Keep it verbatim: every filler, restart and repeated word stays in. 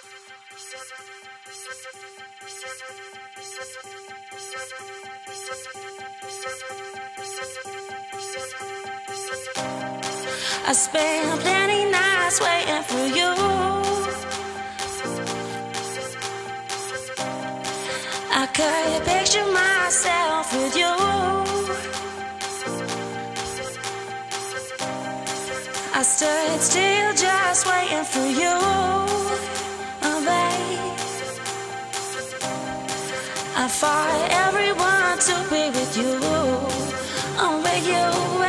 I spent plenty nights waiting for you. I could picture myself with you. I stood still just waiting for you, oh babe. I fought everyone to be with you, oh with you.